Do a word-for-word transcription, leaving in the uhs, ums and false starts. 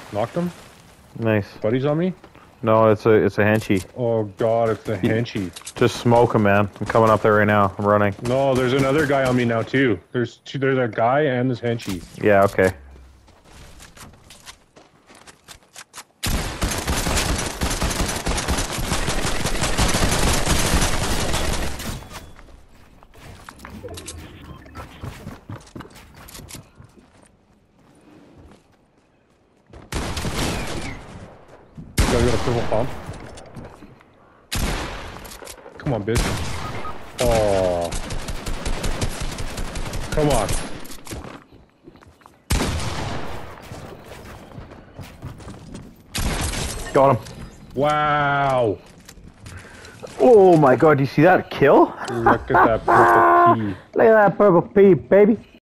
Knocked him. Nice. Buddies on me. No, it's a it's a henchy. Oh god, it's the henchy. Just smoke him, man. I'm coming up there right now. I'm running. No, there's another guy on me now too. There's two, there's a guy and this henchy. Yeah, okay. Gotta go to purple pump. Come on, bitch. Oh. Come on. Got him. Wow. Oh my god, do you see that kill? Look at that purple pea. Look at that purple pea, baby.